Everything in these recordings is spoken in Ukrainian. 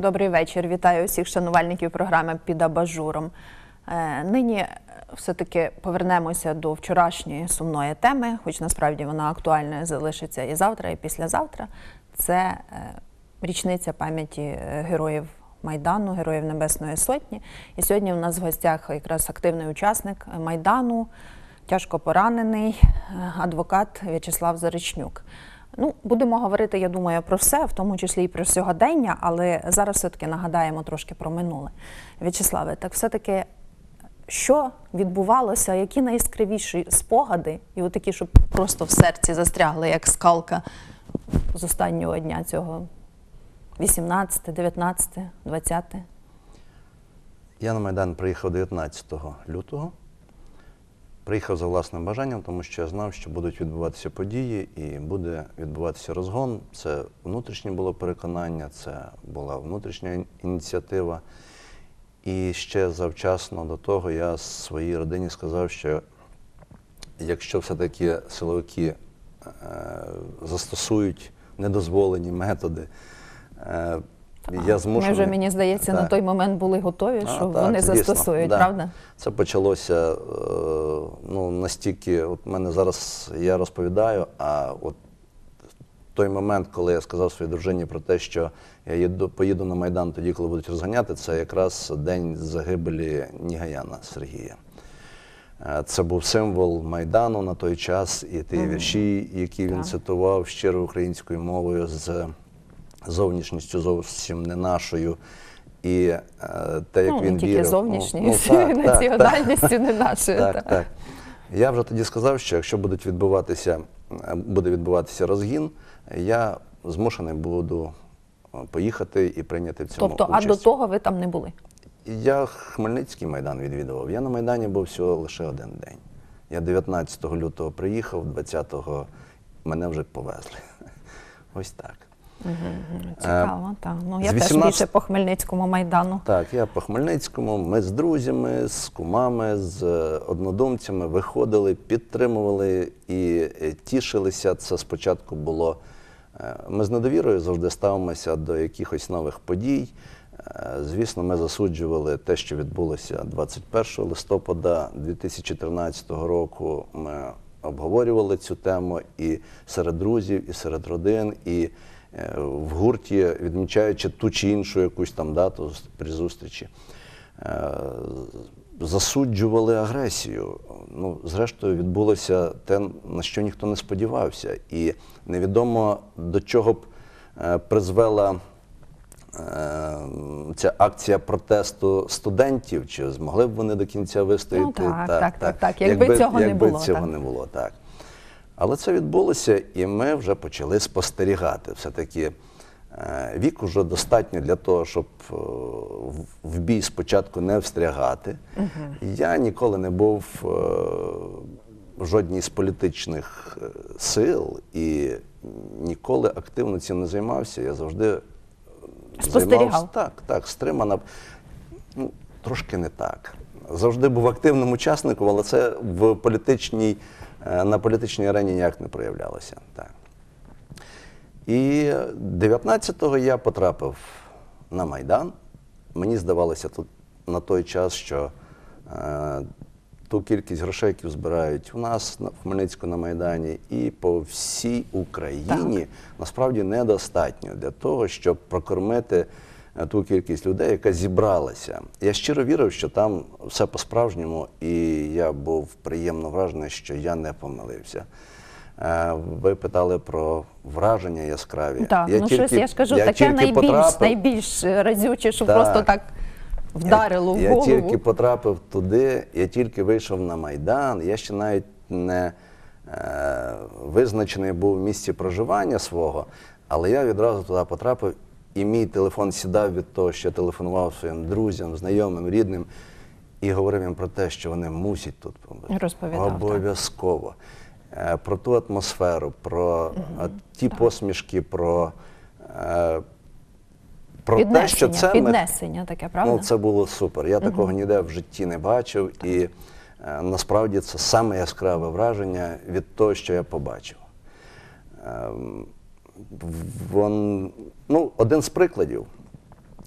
Добрий вечір. Вітаю усіх шанувальників програми «Під абажуром». Нині все-таки повернемося до вчорашньої сумної теми, хоч насправді вона актуальною залишиться і завтра, і післязавтра. Це річниця пам'яті героїв Майдану, героїв Небесної Сотні. І сьогодні у нас в гостях якраз активний учасник Майдану, тяжко поранений адвокат В'ячеслав Заречнюк. Ну, будемо говорити, я думаю, про все, в тому числі і про сьогодення, але зараз все-таки нагадаємо трошки про минуле. В'ячеславе, так все-таки, що відбувалося, які найяскравіші спогади, і отакі, щоб просто в серці застрягли, як скалка з останнього дня цього 18, 19, 20? Я на Майдан приїхав 19 лютого. Приїхав за власним бажанням, тому що я знав, що будуть відбуватися події і буде відбуватися розгон. Це внутрішнє було переконання, це була внутрішня ініціатива. І ще завчасно до того я своїй родині сказав, що якщо все-таки силовики застосують недозволені методи, я змушений... Ми вже, мені здається, на той момент були готові, що вони застосують, правда? Це почалося настільки, от мене зараз, я розповідаю, а от той момент, коли я сказав своїй дружині про те, що я поїду на Майдан тоді, коли будуть розганяти, це якраз день загибелі Нігаяна Сергія. Це був символ Майдану на той час, і ті вірші, які він цитував щиро українською мовою, з зовнішністю зовсім не нашою. І те, як він вірив... Не тільки зовнішністю, національністю не нашою. Так. Я вже тоді сказав, що якщо буде відбуватися розгін, я змушений буду поїхати і прийняти в цьому участь. Тобто, а до того ви там не були? Я Хмельницький Майдан відвідував. Я на Майдані був всього лише один день. Я 19 лютого приїхав, 20-го мене вже повезли. Ось так. Цікаво, так. Ну, я теж більше по Хмельницькому Майдану. Так, я по Хмельницькому. Ми з друзями, з кумами, з однодумцями виходили, підтримували і тішилися. Це спочатку було... Ми з недовірою завжди ставимося до якихось нових подій. Звісно, ми засуджували те, що відбулося 21 листопада 2013 року. Ми обговорювали цю тему і серед друзів, і серед родин, і в гурті, відмічаючи ту чи іншу якусь там дату при зустрічі. Засуджували агресію. Ну, зрештою, відбулося те, на що ніхто не сподівався. І невідомо, до чого б призвела ця акція протесту студентів, чи змогли б вони до кінця вистояти. Ну, так. Якби цього не було. Так. Але це відбулося, і ми вже почали спостерігати. Все-таки вік уже достатньо для того, щоб в бій спочатку не встрягати. Я ніколи не був в жодній з політичних сил і ніколи активно цим не займався. Я завжди спостерігав. Так, стримано. Ну, трошки не так. Завжди був активним учасником, але це на політичній арені ніяк не проявлялося. Так. І 19-го я потрапив на Майдан. Мені здавалося тут на той час, що ту кількість грошей, які збирають у нас в Хмельницьку на Майдані і по всій Україні, насправді недостатньо для того, щоб прокормити ту кількість людей, яка зібралася. Я щиро вірив, що там все по-справжньому, і я був приємно вражений, що я не помилився. Ви питали про враження яскраві. Так, я ж кажу, таке найбільш разюче, що просто так вдарило в голову. Я тільки потрапив туди, я тільки вийшов на Майдан, я ще навіть не визначений був в місці проживання свого, але я відразу туди потрапив, і мій телефон сідав від того, що я телефонував своїм друзям, знайомим, рідним, і говорив їм про те, що вони мусять тут побути. Розповідав. Обов'язково. Про ту атмосферу, про ті посмішки, про те, що це... Піднесення таке, правда? Ну, це було супер. Я такого ніде в житті не бачив, і насправді це саме яскраве враження від того, що я побачив. Один з прикладів.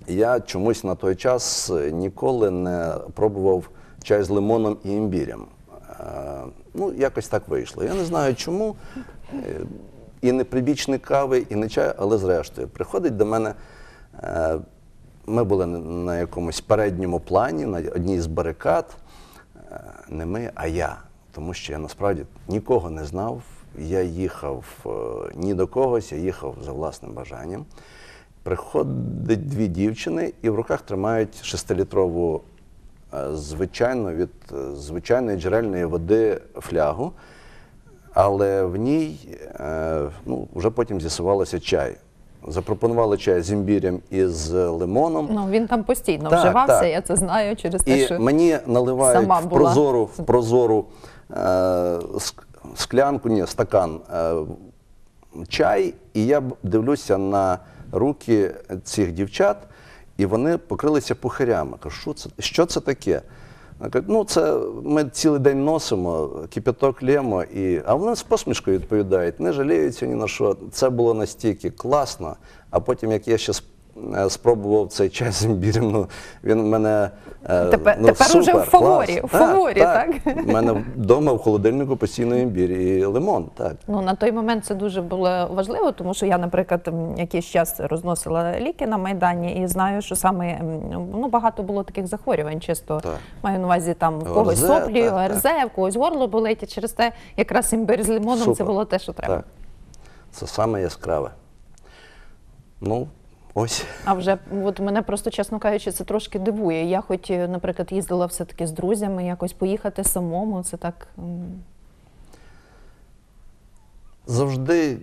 я чомусь на той час ніколи не пробував чай з лимоном і імбірем. Ну, якось так вийшло. Я не знаю чому. І не прибічник кави, і не чай, але зрештою. Приходить до мене, ми були на якомусь передньому плані, на одній з барикад. Не ми, а я. Тому що я насправді нікого не знав. Я їхав ні до когось, я їхав за власним бажанням. Приходять дві дівчини і в руках тримають 6-літрову від звичайної джерельної води флягу, але в ній, ну, вже потім з'ясувалося чай. Запропонували чай з імбірем і з лимоном. Ну, він там постійно Так, вживався, так. я це знаю через те, І що мені наливають сама в була. прозору склянку, ні, стакан чай, і я дивлюся на руки цих дівчат, і вони покрилися пухирями. Кажу, що це таке? Вони кажуть, ну, це ми цілий день носимо, кипяток лємо, а вони з посмішкою відповідають, не жаліються ні на що. Це було настільки класно, а потім, як я ще спробував цей чай з імбірем, ну, він в мене Тепер супер, уже в фаворі, клас. в фаворі, так? У мене вдома в холодильнику постійно імбір і лимон, так. Ну, на той момент це дуже було важливо, тому що я, наприклад, якийсь час розносила ліки на Майдані і знаю, що саме, ну, багато було таких захворювань, чисто Так. маю на увазі там в когось ОРЗ, соплі, так, ОРЗ, в когось горло болить, і через те якраз імбир з лимоном це Супер. було те, що треба. Так. Це саме яскраве. Ну, ось. А вже от мене просто, чесно кажучи, це трошки дивує. Я хоч, наприклад, їздила все-таки з друзями, якось поїхати самому, це так... Завжди...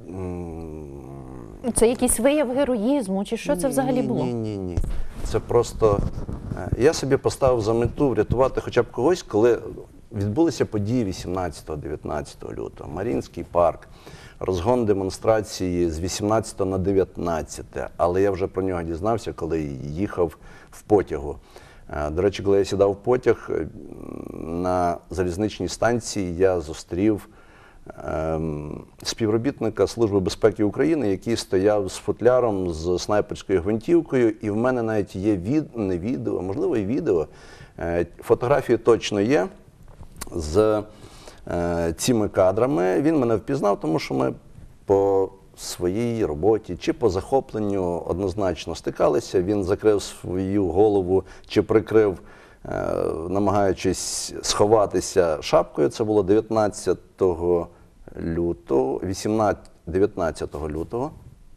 Це якийсь вияв героїзму, чи що це взагалі було? Ні. Це просто... Я собі поставив за мету врятувати хоча б когось, коли відбулися події 18-19 лютого. Маріїнський парк, розгон демонстрації з 18 на 19, але я вже про нього дізнався, коли їхав в потягу. До речі, коли я сідав в потяг, на залізничній станції я зустрів співробітника Служби безпеки України, який стояв з футляром, з снайперською гвинтівкою, і в мене навіть є не відео, можливо і відео, фотографії точно є з цими кадрами. Він мене впізнав, тому що ми по своїй роботі чи по захопленню однозначно стикалися. Він закрив свою голову чи прикрив, намагаючись сховатися шапкою. Це було 19 лютого, 19 лютого,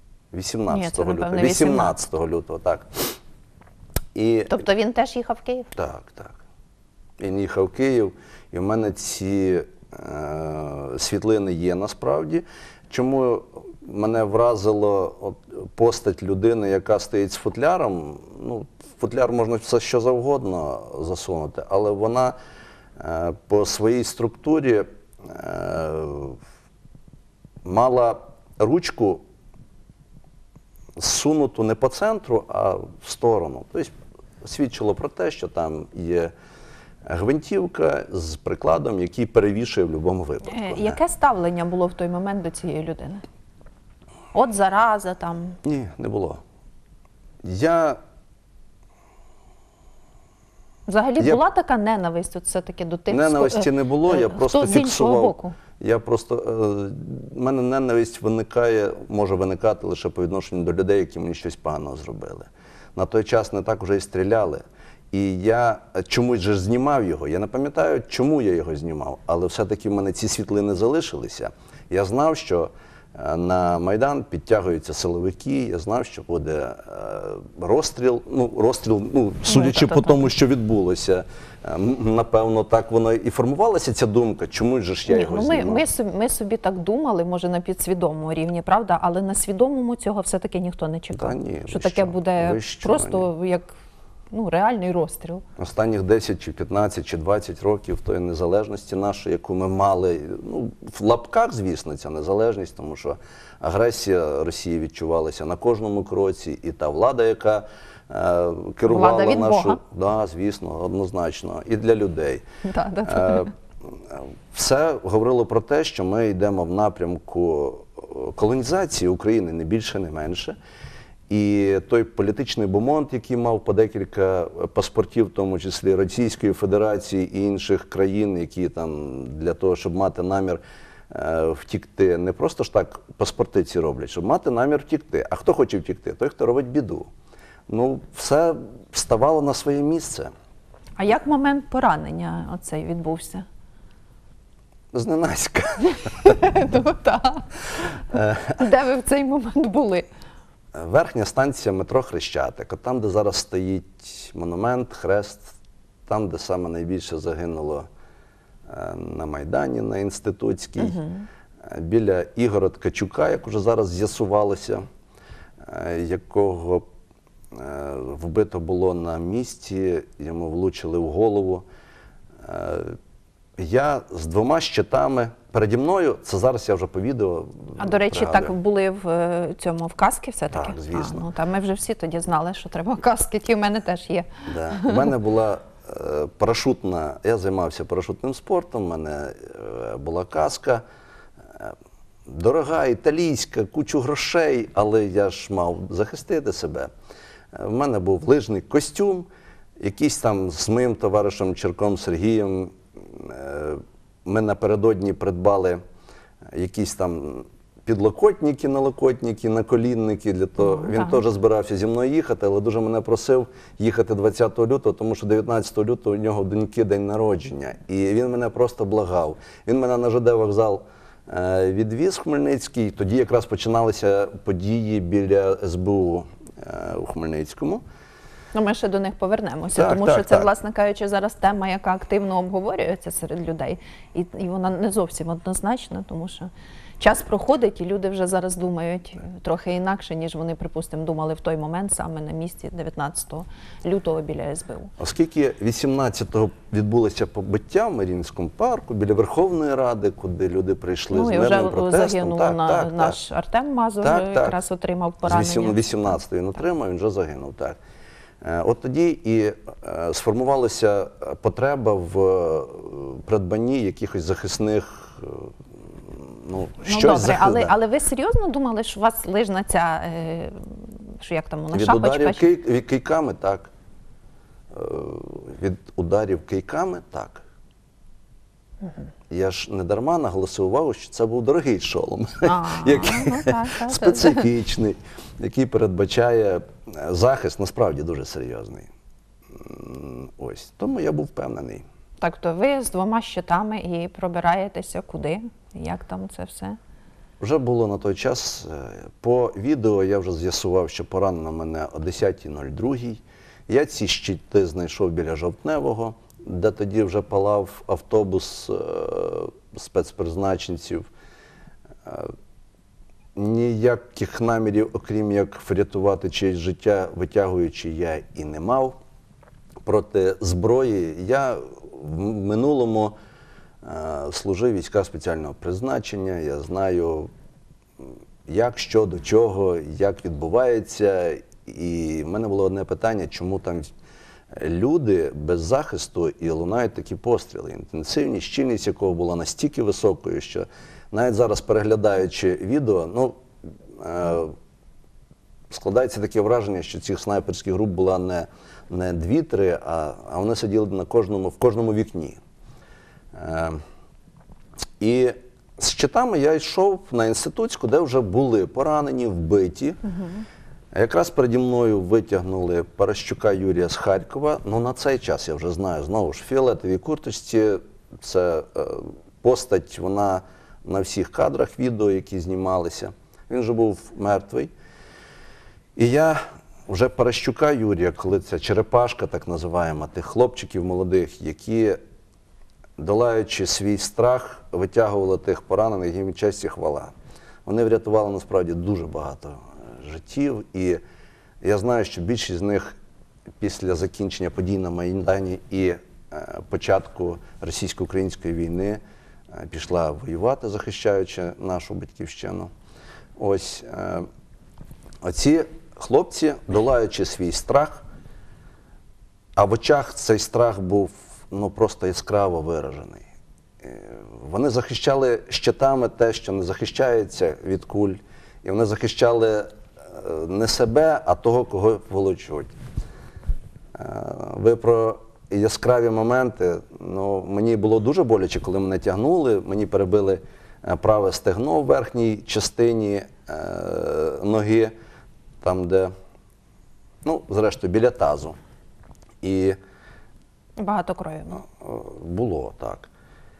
18 лютого, так. І, Тобто він теж їхав в Київ? так. Він їхав в Київ, і в мене ці світлини є насправді. Чому мене вразило постать людини, яка стоїть з футляром? Ну, в футляр можна все що завгодно засунути, але вона по своїй структурі мала ручку зсунуту не по центру, а в сторону. Тобто свідчило про те, що там є гвинтівка з прикладом, який перевішує в будь-якому випадку. Яке ставлення було в той момент до цієї людини? От зараза там. Ні, не було. Взагалі була така ненависть от все-таки до тих, Ненависті не було, я просто хто з іншого фіксував. боку? В мене ненависть може виникати лише по відношенню до людей, які мені щось поганого зробили. На той час не так вже і стріляли. І я чомусь же знімав його. Я не пам'ятаю, чому я його знімав, але все-таки в мене ці світлини залишилися. Я знав, що на Майдан підтягуються силовики, я знав, що буде розстріл. Судячи по тому, що відбулося, напевно, так воно і формувалася ця думка, чому ж я його знімав. Ми собі так думали, може на підсвідомому рівні, правда, але на свідомому цього все-таки ніхто не чекав. Та ні, що таке буде просто як реальний розстріл. Останніх 10, чи 15, чи 20 років тої незалежності нашої, яку ми мали, в лапках, звісно, ця незалежність, тому що агресія Росії відчувалася на кожному кроці, і та влада, яка керувала влада від нашу... Бога. Да, звісно, однозначно, і для людей. Да. Все говорило про те, що ми йдемо в напрямку колонізації України, не більше, не менше. І той політичний бомонд, який мав по декілька паспортів, в тому числі Російської Федерації і інших країн, які там для того, щоб мати намір втікти, не просто ж так паспорти ці роблять, щоб мати намір втікти. А хто хоче втікти? Той, хто робить біду. Ну, все вставало на своє місце. А як момент поранення оцей відбувся? Зненацька. Ну, так. Де ви в цей момент були? Верхня станція метро Хрещатик, от там, де зараз стоїть монумент, хрест, там, де саме найбільше загинуло на Майдані, на Інститутській, біля Ігоря Ткачука, як уже зараз з'ясувалося, якого вбито було на місці, йому влучили в голову. Я з 2 щитами переді мною, це зараз я вже по відео А, до речі, пригадую. так були в цьому, в каски все-таки? Так, звісно. Ну, та ми вже всі тоді знали, що треба каски, ті в мене теж є. Да. У мене була парашутна, я займався парашутним спортом, у мене була каска, дорога, італійська, кучу грошей, але я ж мав захистити себе. У мене був лижний костюм, якийсь там з моїм товаришем Черком Сергієм, ми напередодні придбали якісь там підлокотники, налокотники, наколінники. Для того. Він теж збирався зі мною їхати, але дуже мене просив їхати 20 лютого, тому що 19 лютого у нього доньки день народження. І він мене просто благав. Він мене на ЖД вокзал відвіз Хмельницький. Тоді якраз починалися події біля СБУ у Хмельницькому. Ну, ми ще до них повернемося, Так, тому так, що це, так. власне кажучи, зараз тема, яка активно обговорюється серед людей. І вона не зовсім однозначна, тому що час проходить, і люди вже зараз думають трохи інакше, ніж вони, припустимо, думали в той момент, саме на місці 19 лютого біля СБУ. Оскільки 18-го відбулося побиття в Маріїнському парку, біля Верховної Ради, куди люди прийшли Ну, з і мирним вже протестом. загинув наш Артем Мазур, якраз отримав поранення. З 18-ї він отримав, він вже загинув, так. От тоді і сформувалася потреба в придбанні якихось захисних, щось добре, але ви серйозно думали, що у вас лижна ця, що як там вона, від шапочка? ударів кийками, так. Від ударів кийками, так. Я ж не дарма наголосив увагу, що це був дорогий шолом, специфічний, який передбачає захист, насправді дуже серйозний. Ось, тому я був впевнений. Так, то ви з 2 щитами і пробираєтеся куди? Як там це все? Вже було на той час, по відео я вже з'ясував, що поранено мене о 10:02. Я ці щити знайшов біля Жовтневого, де тоді вже палав автобус спецпризначенців. Ніяких намірів, окрім як врятувати чиєсь життя, витягуючи, я і не мав. Проти зброї я в минулому служив війська спеціального призначення, я знаю, як, що, до чого, як відбувається. І в мене було одне питання, чому там люди без захисту і лунають такі постріли. Інтенсивність, щільність якого була настільки високою, що навіть зараз, переглядаючи відео, складається таке враження, що цих снайперських груп була не 2-3, а вони сиділи в кожному вікні. І з щитами я йшов на Інститутську, де вже були поранені, вбиті. Якраз переді мною витягнули Паращука Юрія з Харкова. На цей час я вже знаю, знову ж, в фіолетовій курточці. Це постать, вона на всіх кадрах відео, які знімалися. Він вже був мертвий. І я вже Паращука Юрія, коли ця черепашка, так називаємо, тих хлопчиків молодих, які, долаючи свій страх, витягували тих поранених, їм честь і хвала. Вони врятували, насправді, дуже багато життів. І я знаю, що більшість з них після закінчення подій на Майдані і початку російсько-української війни пішла воювати, захищаючи нашу батьківщину. Ось оці хлопці, долаючи свій страх, а в очах цей страх був просто яскраво виражений. Вони захищали щитами те, що не захищається від куль, і вони захищали не себе, а того, кого волочуть. Ви про яскраві моменти. Ну, мені було дуже боляче, коли мене тягнули. Мені перебили праве стегно в верхній частині ноги, там, де, ну, зрештою, біля тазу. І Багато крові. було, так.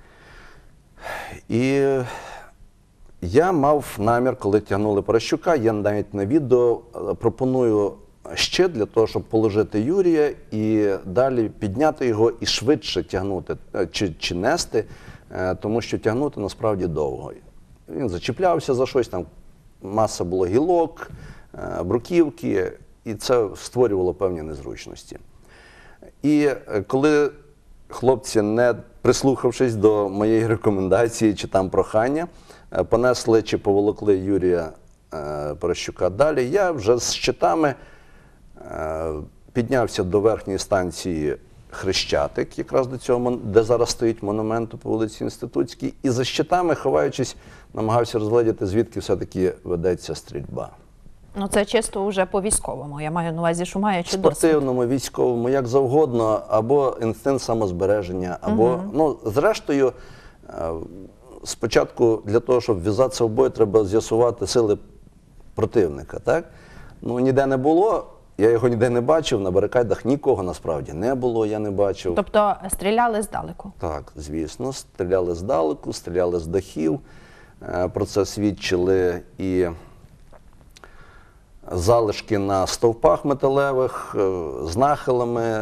І я мав намір, коли тягнули Паращука, я навіть на відео пропоную щит для того, щоб положити Юрія і далі підняти його і швидше тягнути, чи нести, тому що тягнути насправді довго. Він зачіплявся за щось, там маса було гілок, бруківки, і це створювало певні незручності. І коли хлопці, не прислухавшись до моєї рекомендації чи там прохання, понесли чи поволокли Юрія Паращука далі, я вже з щитами піднявся до верхньої станції Хрещатик, якраз до цього, де зараз стоїть монумент по вулиці Інститутській, і за щитами, ховаючись, намагався розгледіти, звідки все-таки ведеться стрільба. Ну, це чисто вже по військовому. Я маю на увазі, що маючи досвід. Спортивному, військовому, як завгодно, або інстинкт самозбереження, або, ну, зрештою, спочатку для того, щоб вв'язатися в бой, треба з'ясувати сили противника, так? Ну, ніде не було, я його ніде не бачив, на барикадах нікого насправді не було, я не бачив. Тобто стріляли здалеку? Так, звісно, стріляли здалеку, стріляли з дахів, про це свідчили і залишки на стовпах металевих, з нахилами,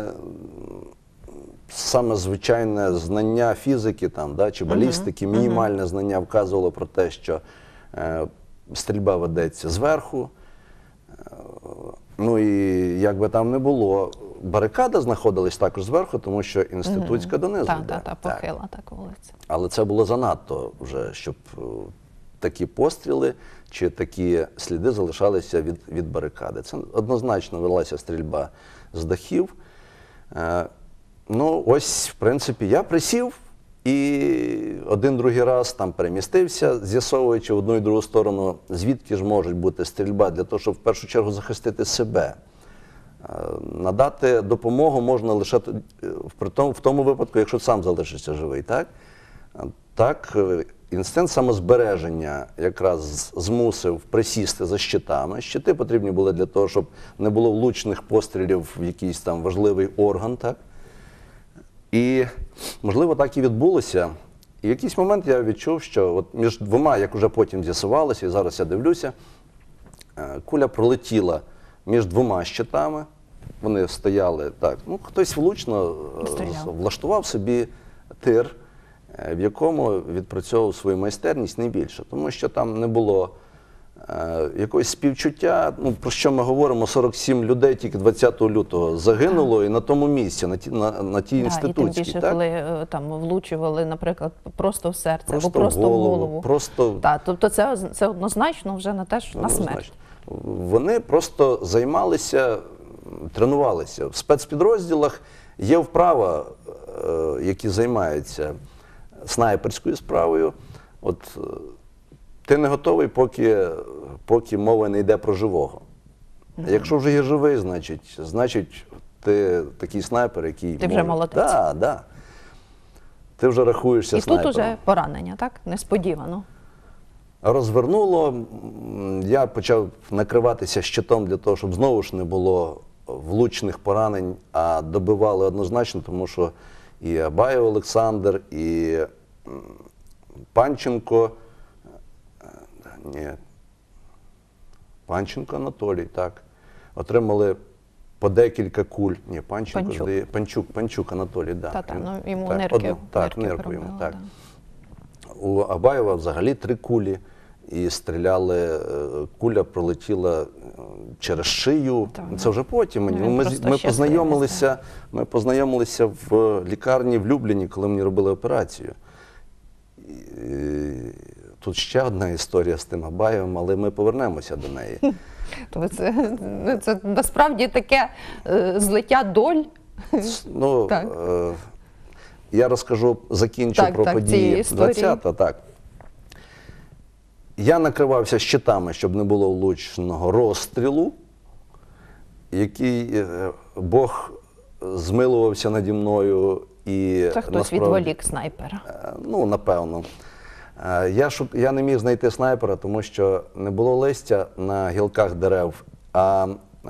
саме звичайне знання фізики там, да, чи балістики, мінімальне знання вказувало про те, що стрільба ведеться зверху. Ну і як би там не було, барикада знаходилась також зверху, тому що Інститутська донизу йде. Так, похила так вулиця. Але це було занадто вже, щоб такі постріли чи такі сліди залишалися від барикади. Це однозначно велася стрільба з дахів. Ну, ось, в принципі, я присів і один-другий раз там перемістився, з'ясовуючи в одну і другу сторону, звідки ж може бути стрільба, для того, щоб в першу чергу захистити себе. Надати допомогу можна лише в тому випадку, якщо сам залишишся живий. Так, інстинкт самозбереження якраз змусив присісти за щитами. Щити потрібні були для того, щоб не було влучних пострілів в якийсь там важливий орган. Так? І, можливо, так і відбулося. І в якийсь момент я відчув, що от між двома, як вже потім з'ясувалося, і зараз я дивлюся, куля пролетіла між двома щитами. Вони стояли так. Ну, хтось влучно влаштував собі тир, в якому відпрацьовував свою майстерність не більше. Тому що там не було якогось співчуття. Ну, про що ми говоримо, 47 людей тільки 20 лютого загинуло і на тому місці, на тій Інститутській. І тим більше, коли там влучували, наприклад, просто в серце просто або просто в голову. Так, тобто це однозначно вже на смерть. Вони просто займалися, тренувалися. В спецпідрозділах є вправа, які займаються снайперською справою. От ти не готовий, поки мова не йде про живого. Якщо вже є живий, значить ти такий снайпер, який ти вже молодець. Так. Ти вже рахуєшся снайпером. І тут уже поранення, так? Несподівано. Розвернуло, я почав накриватися щитом для того, щоб знову ж не було влучних поранень, а добивали однозначно, тому що і Абаєв Олександр, і Панченко Анатолій, так, отримали по декілька куль. Панчук Анатолій, так. Йому нирки йому, так. У Абаєва взагалі 3 кулі, і стріляли, куля пролетіла через шию. Це вже потім. Ми познайомилися в лікарні в Любліні, коли мені робили операцію. Тут ще одна історія з тим Абаєвим, але ми повернемося до неї. Це насправді таке злиття доль. Ну, я розкажу, закінчу про події 20-та. Так. Я накривався щитами, щоб не було влучного розстрілу, який Бог змилувався наді мною. І Це хтось насправді, відволік снайпера. Ну, напевно. Я не міг знайти снайпера, тому що не було листя на гілках дерев, а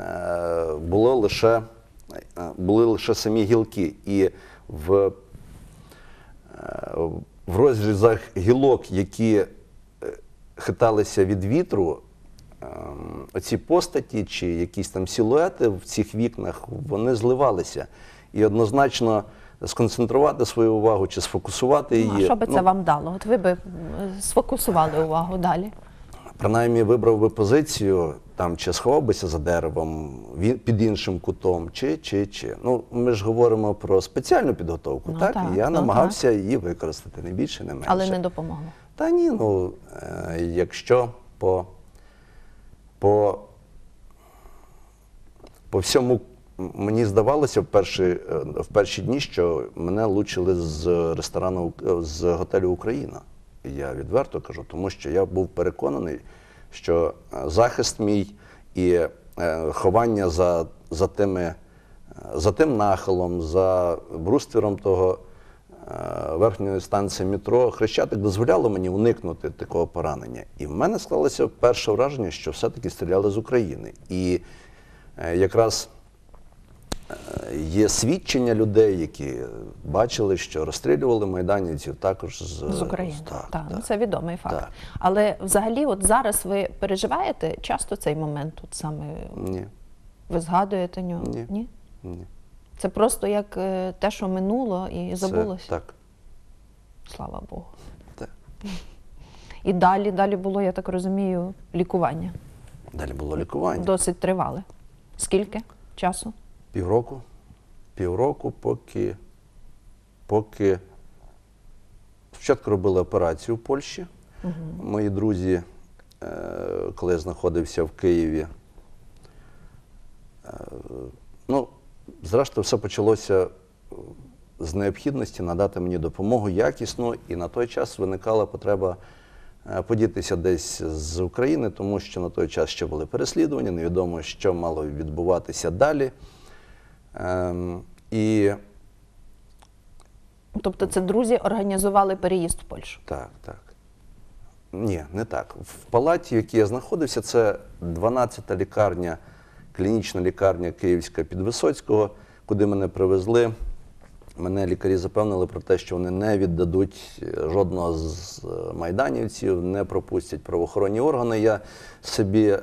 були лише самі гілки. І в розрізах гілок, які хиталися від вітру, оці постаті чи якісь там силуети в цих вікнах, вони зливалися. І однозначно сконцентрувати свою увагу чи сфокусувати її. А що би це вам дало? От ви би сфокусували увагу далі. Принаймні вибрав би позицію, там, чи сховав бися за деревом, під іншим кутом, чи. Ну, ми ж говоримо про спеціальну підготовку, Ну, так? так, І я ну, намагався її використати, не більше, не менше. Але не допомогло. Та ні, ну, якщо по всьому мені здавалося в перші дні, що мене лучили з ресторану, з готелю «Україна». Я відверто кажу, тому що я був переконаний, що захист мій і ховання за тим нахилом, за бруствером того верхньої станції метро, Хрещатик дозволяло мені уникнути такого поранення. І в мене склалося перше враження, що все-таки стріляли з України. І якраз є свідчення людей, які бачили, що розстрілювали майданівців також З України. Так, так. ну, це відомий факт. Так. Але взагалі от зараз ви переживаєте часто цей момент, от саме Ні. ви згадуєте нього? Ні. Ні. Це просто як те, що минуло і забулося? Це, так. Слава Богу. Так. І далі було, я так розумію, лікування. Далі було лікування. Досить тривале. Скільки часу? Півроку, поки спочатку робили операцію в Польщі. Мої друзі, коли я знаходився в Києві, ну, зрештою, все почалося з необхідності надати мені допомогу якісну, і на той час виникала потреба подітися десь з України, тому що на той час ще були переслідування, невідомо, що мало відбуватися далі. Тобто це друзі організували переїзд в Польщу? Так. Ні, не так. В палаті, в якій я знаходився, це 12-та лікарня, клінічна лікарня Київська Підвисоцького, куди мене привезли. Мене лікарі запевнили про те, що вони не віддадуть жодного з майданівців, не пропустять правоохоронні органи. Я собі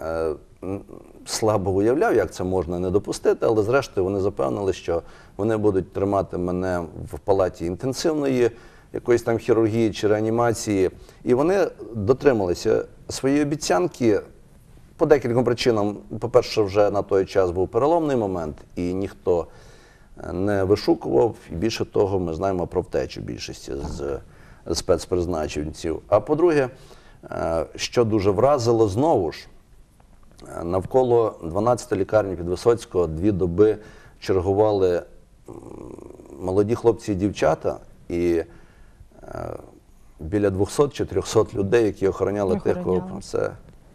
слабо уявляв, як це можна не допустити, але зрештою вони запевнили, що вони будуть тримати мене в палаті інтенсивної якоїсь там хірургії чи реанімації. І вони дотрималися своєї обіцянки по декільком причинам. По-перше, вже на той час був переломний момент, і ніхто не вишукував. І більше того, ми знаємо про втечу більшості з спецпризначенців. А по-друге, що дуже вразило, знову ж, навколо 12-ї лікарні Підвисоцького 2 доби чергували молоді хлопці і дівчата, і біля 200 чи 300 людей, які охороняли тих, це...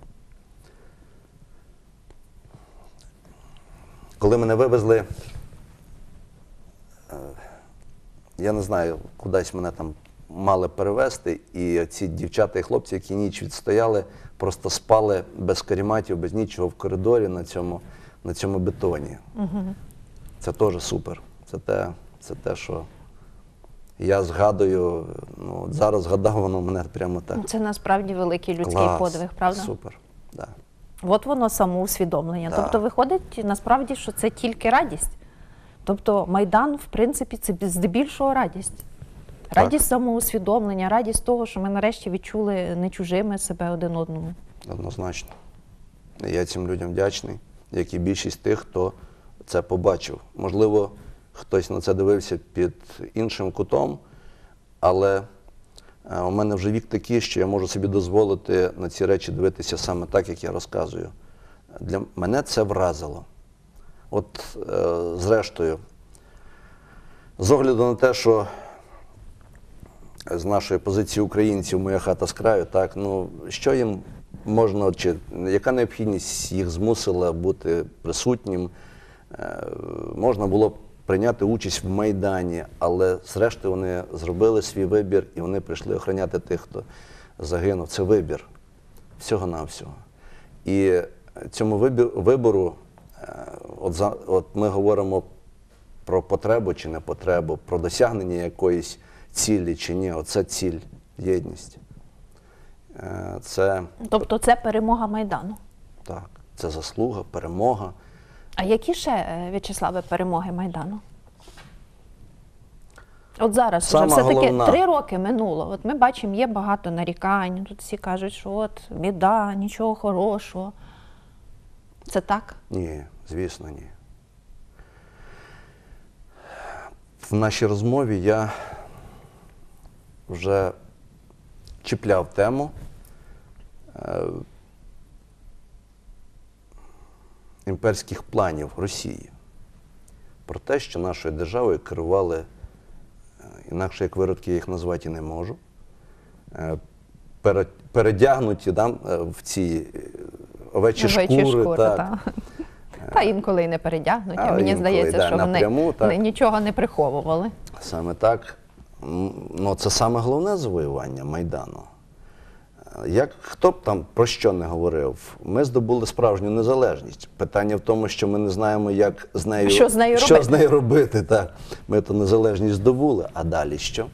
Коли мене вивезли, я не знаю, кудись мене там мали перевезти, і ці дівчата і хлопці, які ніч відстояли, просто спали без карематів, без нічого в коридорі на цьому бетоні. Це теж супер. Це те, що я згадую, ну, зараз згадав, воно мене прямо так. Це насправді великий людський подвиг, правда? Супер, так. От воно самоусвідомлення. Да. Тобто виходить насправді, що це тільки радість. Тобто Майдан, в принципі, це здебільшого радість. Радість самоусвідомлення, радість того, що ми нарешті відчули не чужими себе один одному. Однозначно. Я цим людям вдячний, як і більшість тих, хто це побачив. Можливо, хтось на це дивився під іншим кутом, але у мене вже вік такий, що я можу собі дозволити на ці речі дивитися саме так, як я розказую. Для мене це вразило. От, зрештою, з огляду на те, що з нашої позиції українців «Моя хата з краю», так, ну, що їм можна, чи яка необхідність їх змусила бути присутнім? Можна було б прийняти участь в Майдані, але зрештою вони зробили свій вибір і вони прийшли охороняти тих, хто загинув. Це вибір всього-навсього. І цьому вибору, от ми говоримо про потребу чи не потребу, про досягнення якоїсь цілі чи ні. Оце ціль, єдність. Тобто це перемога Майдану? Так, це заслуга, перемога. А які ще, В'ячеславе, перемоги Майдану? От зараз вже все-таки 3 роки минуло. От ми бачимо, є багато нарікань. Тут всі кажуть, що от біда, нічого хорошого. Це так? Ні, звісно, ні. В нашій розмові я вже чіпляв тему імперських планів Росії. Про те, що нашою державою керували, інакше як виродки я їх назвати не можу, передягнуті в ці овечі шкури. Та інколи й не передягнуті. Мені здається, що вони нічого не приховували. Саме так. Ну, це саме головне завоювання Майдану. Хто б там про що не говорив, ми здобули справжню незалежність. Питання в тому, що ми не знаємо, як з нею, що з нею робити. Так. Ми ту незалежність здобули, а далі що?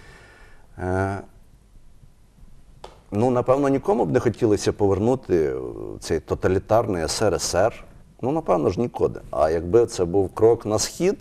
Ну, напевно, нікому б не хотілося повернути цей тоталітарний СРСР. Ну, напевно ж, ніколи. А якби це був крок на схід,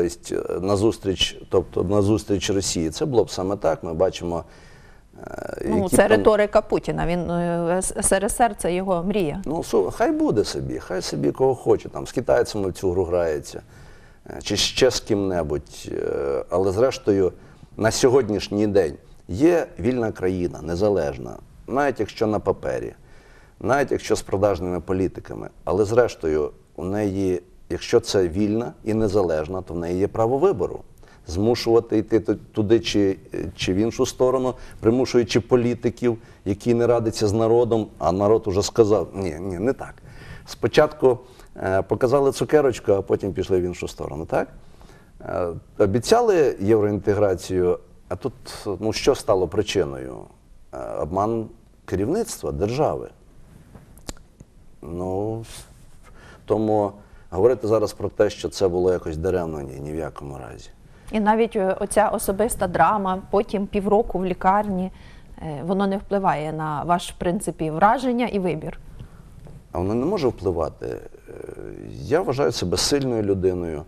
тобто на зустріч Росії, це було б саме так. Ми бачимо... це риторика Путіна. СРСР – це його мрія. Ну, хай буде собі, хай собі кого хоче. Там, з китайцями в цю гру грається, чи ще з ким-небудь. Але зрештою, на сьогоднішній день є вільна країна, незалежна, навіть якщо на папері, навіть якщо з продажними політиками. Але зрештою, у неї, якщо це вільна і незалежна, то в неї є право вибору. Змушувати йти туди чи в іншу сторону, примушуючи політиків, які не радяться з народом, а народ уже сказав, ні, не так. Спочатку показали цукерочку, а потім пішли в іншу сторону, так? Обіцяли євроінтеграцію, а тут, ну, що стало причиною? Обман керівництва держави. Ну, тому говорити зараз про те, що це було якось даремно, ні в якому разі. І навіть оця особиста драма, потім півроку в лікарні, воно не впливає на ваш, в принципі, враження і вибір? А воно не може впливати. Я вважаю себе сильною людиною.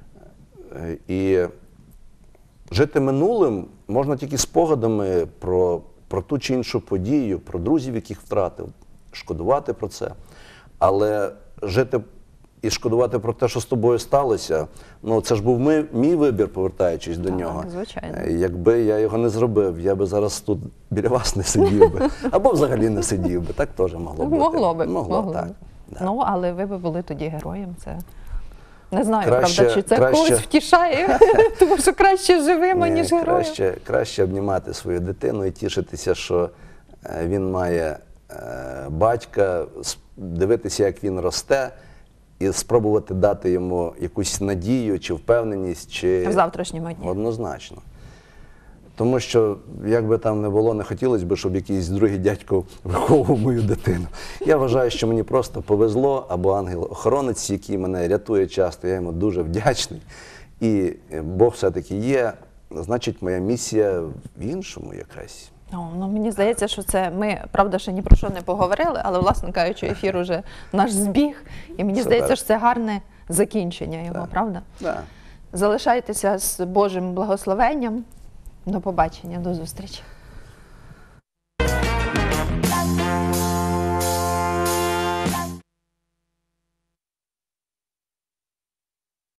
І жити минулим можна тільки спогадами про ту чи іншу подію, про друзів, яких втратив, шкодувати про це. Але жити і шкодувати про те, що з тобою сталося, ну, це ж був мій вибір, повертаючись до нього. Звичайно. Якби я його не зробив, я би зараз тут біля вас не сидів би. Або взагалі не сидів би. Так теж могло бути. Могло. Так. Да. Ну, але ви б були тоді героєм. Це... Не знаю, краще, правда, чи це когось втішає, тому що краще живемо, ніж героєм. Краще обнімати свою дитину і тішитися, що він має батька, дивитися, як він росте, і спробувати дати йому якусь надію чи впевненість, чи... В завтрашньому дні. Однозначно. Тому що, як би там не було, не хотілося б, щоб якийсь другий дядько виховував мою дитину. Я вважаю, що мені просто повезло, або ангел-охоронець, який мене рятує часто, я йому дуже вдячний. І Бог все-таки є, значить, моя місія в іншому якась. Ну, мені здається, що це ми, правда, ще ні про що не поговорили, але, власне кажучи, ефір уже наш збіг. І мені здається, що це гарне закінчення його, правда? Так. Залишайтеся з Божим благословенням. До побачення, до зустрічі.